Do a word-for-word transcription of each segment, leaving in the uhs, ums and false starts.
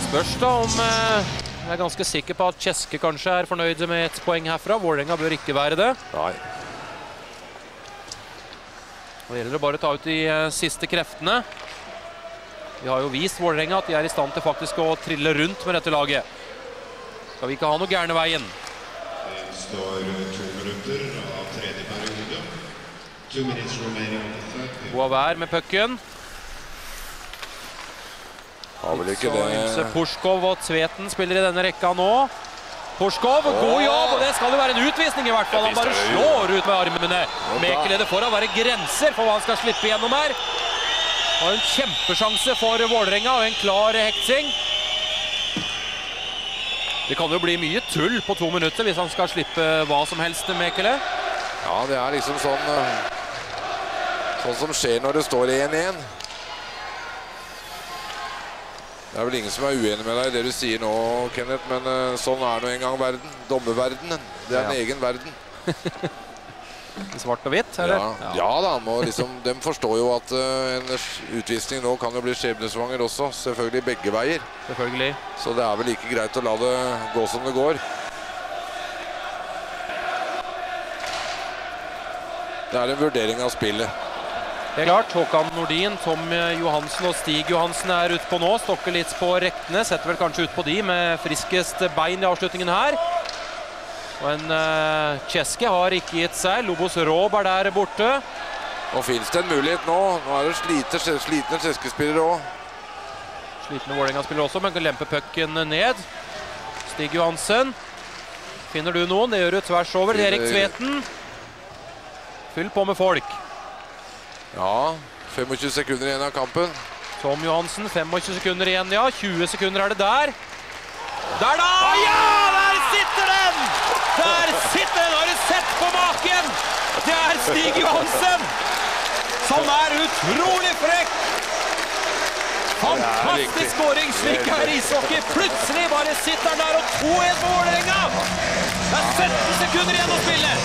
Spørs da om eh, jeg er ganske sikker på at Česke kanskje er fornøyde med et poeng herfra. Vålerenga bør ikke være det. Nei. Det gjelder å bare ta ut de eh, siste kreftene. Vi har jo vist Vålerenga at de er i stand til faktisk å trille rundt med dette laget. Skal vi ikke ha noe gærne veien. Det står to minutter av tredje periode. Two minutes remaining on the third period. Boavær med pucken. Har vel ikke det. Pushkov og Tveten spiller i denne rekka nå. Pushkov, god jobb, og det skal jo være en utvisning i hvert fall. Han bare slår ut med armene. Mekele, det får da være grenser for hva han skal slippe gjennom her. Og en kjempesjanse for Vålerenga og en klar hekting. Det kan jo bli mye tull på to minutter hvis han skal slippe hva som helst, Mekele. Ja, det er liksom sånn sånn som skjer når det står én én. Det er vel ingen som er uenig med deg i det du sier nå, Kenneth, men uh, sånn er nå en gang verden. Dommerverdenen. Det er en ja. egen verden. Svart og hvitt, eller? Ja, ja. ja da, må liksom, de forstår jo at uh, en utvisning nå kan jo bli skjebnesvanger også, selvfølgelig begge veier. Selvfølgelig. Så det er vel like greit å la det gå som det går. Det er en vurdering av spillet. Det er klart, Håkan Nordin, Tom Johansen og Stig Johansen er ute på nå. Stokker litt på rektene, setter vel kanskje ut på de med friskest bein i avslutningen her. Og en uh, Česke har ikke gitt seg. Lobos Rob er der borte. Og finnes det en mulighet nå? Nå er det sliter, slitne Česke-spillere også. Slitne Vålerenga-spillere også, men kan lempe pucken ned. Stig Johansen. Finner du noen? Det gjør du tvers over. Erik Tveten. Fyll på med folk. Ja, tjuefem sekunder igjen av kampen. Tom Johansen, tjuefem sekunder igjen, ja. tjue sekunder er det der. Der da! Ja, der sitter den! Der sitter den! Har du sett på maken? Det er Stig Johansen, som er utrolig frekk. Fantastisk skåring, slik er ishockey. Plutselig bare sitter den der, og to én på Vålerenga. Det er sytten sekunder igjen å spille.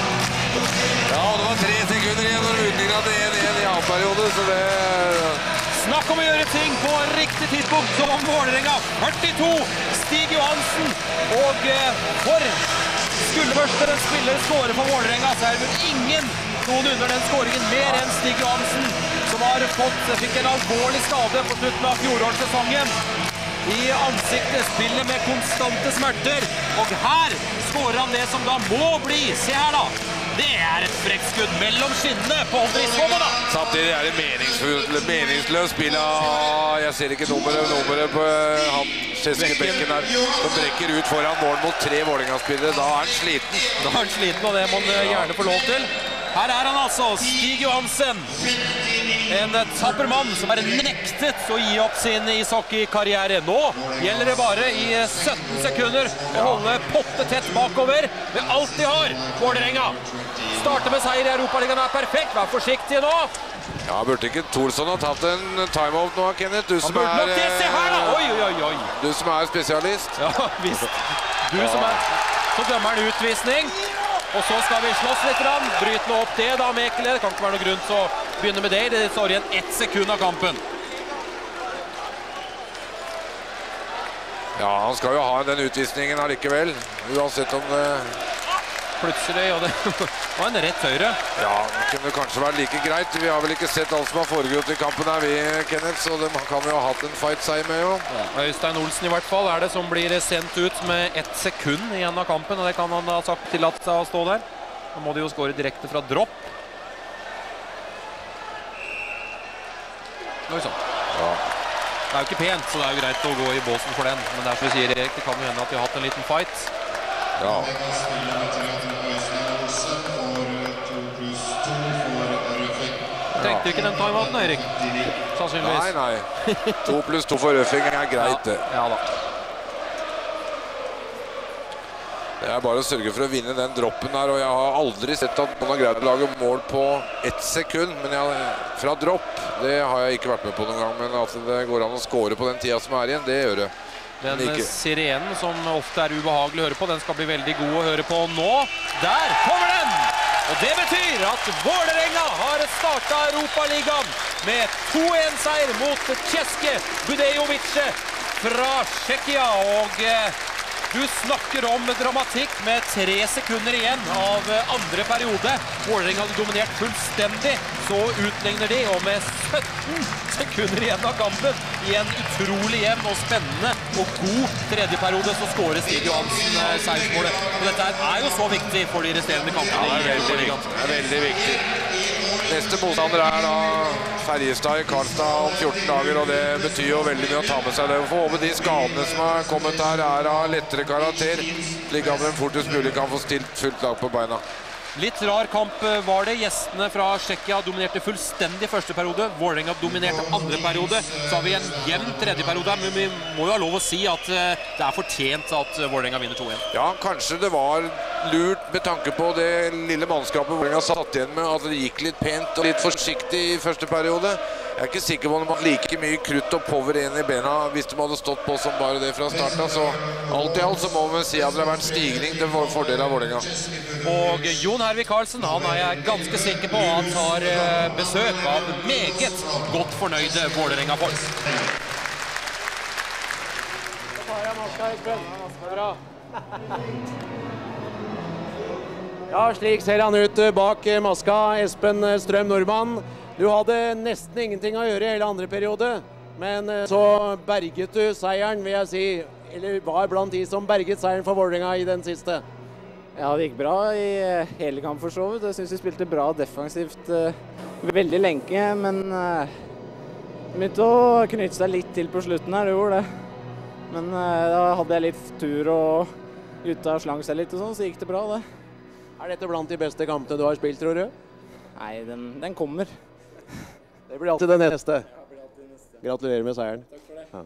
Ja, det var tre sekunder igjen når utlignet til én én i annen periode, så det... Snakk om å gjøre ting på riktig tidspunkt, som om Vålerenga. førtito, Stig Johansen, og for skulle først en spiller skåre for Vålerenga, så er det ingen noen under den skåringen mer enn Stig Johansen, som har fått, fikk en alvorlig skade på slutten av fjorårssesongen. I ansiktet spiller med konstante smerter, og her skårer han det som da må bli. Se her da. Det er et frekkskudd mellom skinnene på Håndriksholmen da. Samtidig er det meningsløst, meningsløst spill av, jeg ser ikke nummeret, nummeret på han Česke-bekken her, som brekker ut foran mål mot tre Vålerenga-spillere. Da er han sliten. Da er han sliten, og det må han gjerne få lov til. Her er han altså, Stig Johansen. En tapper mann som er nektet å gi opp sin ishockey-karriere. Nå gjelder det bare i sytten sekunder å holde potte tett bakover. Det alltid har Vålerenga. Starte med seier i Europaligaen er perfekt. Vær forsiktig nå. Ja, burde ikke Thorsson ha tatt en timeout nå, Kenneth? Du som han burde nok det. Se her da. er... Oi, oi, oi. Du som er spesialist. Ja, visst. Du som er... Så dømmer en utvisning. Og så skal vi slåss litt rann. Bryte nå opp det da, Mekele. Det kan ikke være noe grunn til å begynne med det. Det står igjen ett sekund av kampen. Ja, han skal jo ha den utvisningen allikevel. Uansett om det... Plutselig, og det var en rett høyre. Ja, det kunne kanskje vært like greit. Vi har vel ikke sett alt som har foregått i kampen her, vi, Kenneth, så de kan jo ha hatt en fight seg med, jo. Ja, Øystein Olsen i hvert fall er det som blir sendt ut med ett sekund igjen av kampen, og det kan han ha sagt til at å stå der. Nå må de jo skåre direkte fra dropp. Oi sånn. Ja. Det er jo ikke pent, så det er jo greit å gå i båsen for den. Men derfor sier Erik, det kan jo hende at de har hatt en liten fight. Ja. Trengte du ikke den timeouten, Erik? Sannsynligvis. Nei, nei. To pluss to for røffing er greit, det. Ja, ja da. Det er bare å sørge for å vinne den droppen her, og jeg har aldri sett at man har greid å lage mål på ett sekund, men jeg, fra dropp, det har jeg ikke vært med på noen gang, men at det går an å score på den tida som er igjen, det gjør det. Den sirenen som ofte er ubehagelig å høre på, den skal bli veldig god å høre på nå. Der kommer den! Og det betyr at Vålerenga har startet Europaligaen med to én-seier mot Česke Budejovice. fra Tsjekkia, og du snakker om dramatikk med tre sekunder igjen av andre periode. Vålerenga hadde dominert fullstendig, så utligner de, og med sytten sekunder igjen av kampen, i en utrolig jevn og spennende og god tredje periode, så skårer Stig Johansen seiersmålet. Og dette er jo så viktig for de resterende kampene. Ja, det er veldig, det er veldig viktig. Neste motstander er da Färjestad i Karlstad om fjorten dager, og det betyr jo veldig mye å ta med seg det. Vi får håpe de skadene som har kommet her er av lettere karakter, slik at de fortest mulig kan få stilt fullt lag på beina. Litt rar kamp var det. Gjestene fra Tsjekkia dominerte fullstendig første periode. Vålerenga dominerte andre periode. Så har vi en jevn tredje periode, men vi må jo ha lov å si at det er fortjent at Vålerenga vinner to en. Ja, kanskje det var lurt med tanke på det lille mannskapet Vålerenga satt igjen med, at det gikk litt pent og litt forsiktig i første periode. Jeg er ikke sikker på om de hadde like mye krutt og power igjen i bena hvis de hadde stått på som bare det fra starten. Så alt i alt så må vi si at det har vært stigning til fordel av Vålerenga. Og Jon Hervik Karlsen, han er jeg ganske sikker på at har besøk av meget godt fornøyde Vålerenga-folk. Da tar jeg maska, Espen. Ja, slik ser han ut bak maska, Espen Strøm Nordmann. Du hadde nesten ingenting å gjøre i hele andre periode, men så berget du seieren, vil jeg si. Eller var blant de som berget seieren for Vålerenga i den siste. Ja, det gikk bra i hele kamp for så vidt. Jeg synes vi spilte bra defensivt uh, veldig lenge, men uh, begynte å knytte seg litt til på slutten her, det gjorde det. Men uh, da hadde jeg litt tur, og gutta slang seg litt og sånn, så gikk det bra det. Er dette blant de beste kampene du har spilt, tror du? Nei, den, den kommer. Det blir alltid det neste. Gratulerer med seieren. Takk for det. Ja.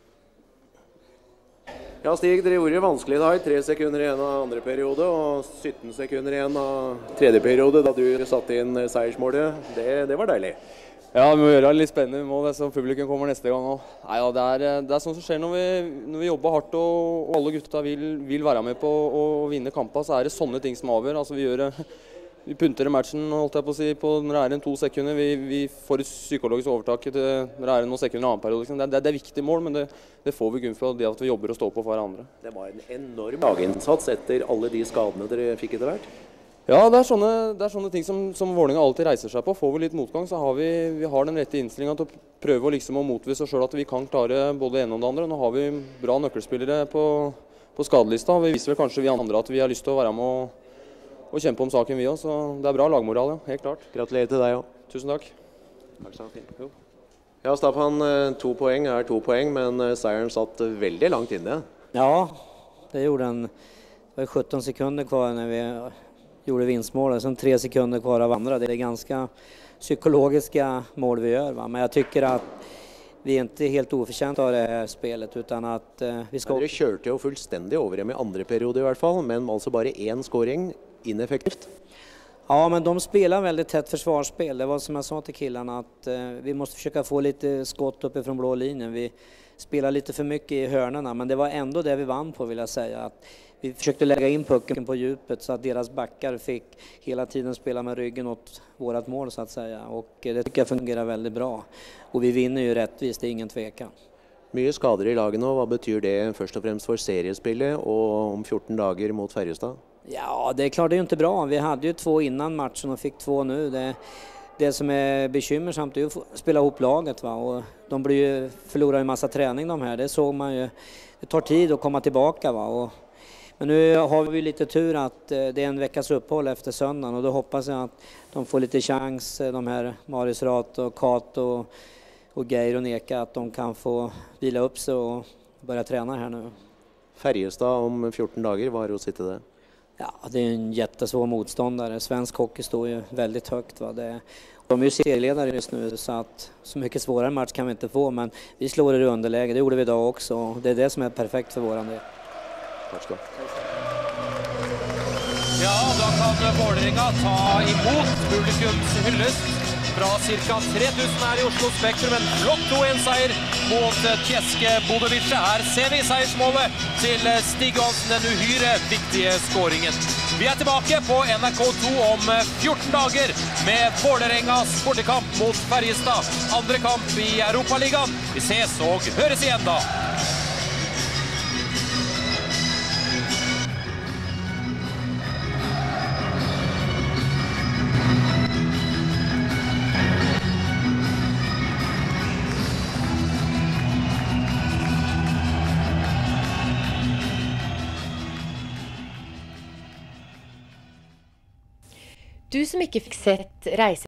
Ja, Stig, dere gjorde det vanskelig da, i tre sekunder igjen av andre periode, og sytten sekunder igjen av tredje periode, da du satte inn seiersmålet. Det, det var deilig. Ja, vi må gjøre det litt spennende, vi må det, så publikum kommer neste gang også. Nei, ja, det, er, det er sånn som skjer når vi, når vi jobber hardt, og, og alle gutta vil, vil være med på å vinne kampen, så er det sånne ting som avgjør. Altså, vi gjør det. Vi punter i matchen, holdt jeg på å si, på når det er en to sekunder. Vi, vi får et psykologisk overtak til når det er noen sekunder i annen periode. Liksom. Det, det, det er viktig mål, men det, det får vi kun for det at vi jobber og står på for hverandre. Det var en enorm laginnsats etter alle de skadene dere fikk etter hvert. Ja, det er sånne, det er sånne ting som, som Vålerenga alltid reiser seg på. Får vi litt motgang, så har vi, vi har den rette innstillingen til å prøve å, liksom, å motvise oss selv at vi kan klare både det ene og det andre. Nå har vi bra nøkkelspillere på, på skadelista. Vi viser vel kanskje vi andre at vi har lyst til å være med og og kjempe om saken vi også, så det er bra lagmoral, ja, helt klart. Gratulerer til deg også. Tusen takk. Takk skal du ha. Ja, Staffan, to poeng er to poeng, men seieren satt veldig langt inne. Ja, det gjorde den. Det var sjutton sekunder kvar när vi gjorde vinstmålet, sen tre sekunder kvar av andra. Det är ganska psykologiska mål vi gör, va? Men jag tycker att vi är inte helt oförtjänta av det här spelet, utan att eh, vi ska... Dere kjørte jo fullstendig over dem i andre periode i hvert fall, men altså bare en scoring ineffektivt. Ja, men de spelar väldigt tätt försvarsspel. Det var som jag sa till killarna att eh, vi måste försöka få lite skott uppifrån blå linjen. Vi spelar lite för mycket i hörnorna, men det var ändå det vi vann på, vill jag säga. Att vi försökte lägga in pucken på djupet så att deras backar fick hela tiden spela med ryggen åt vårat mål, så att säga. Och det tycker jag fungerar väldigt bra. Och vi vinner ju rättvist, det är ingen tvekan. Mye skader i laget nå. Hva betyr det først og fremst for seriespillet og om fjorton dager mot Färjestad? Ja, det är klart, det är ju inte bra. Vi hade ju två innan matchen och fick två nu. Det, det som är bekymmersamt är ju att spela ihop laget, va? Och de blir ju, förlorar ju massa träning de här. Det såg man ju. Det tar tid att komma tillbaka, va? Och, men nu har vi lite tur att det är en veckas uppehåll efter söndagen, och då hoppas jag att de får lite chans, de här Marius Rat och Kato och, och Geir och Neka, att de kan få vila upp sig och börja träna här nu. Färjestad om fjorton dager, hva har du å si til det? Ja, det är en jättesvår motståndare. Svensk hockey står ju väldigt högt, va? Det, de är ju serieledare just nu, så att så mycket svårare match kan vi inte få, men vi slår i underläge. Det gjorde vi idag också. Det är det som är perfekt för våran del. Takk skal du ha. Ja, da kan Vålerenga ta imot publikums hyllest fra ca. tre tusen her i Oslo Spektrum. En flott to en seier mot Tjeske Budovice. Her ser vi seiersmålet til Stig Johansen, den uhyre viktige skåringen. Vi er tilbake på N R K to om fjorton dager med Vålerengas bortekamp mot Färjestad. Andre kamp i Europaligaen. Vi ses og høres igjen da. Du som ikke fikk sett reise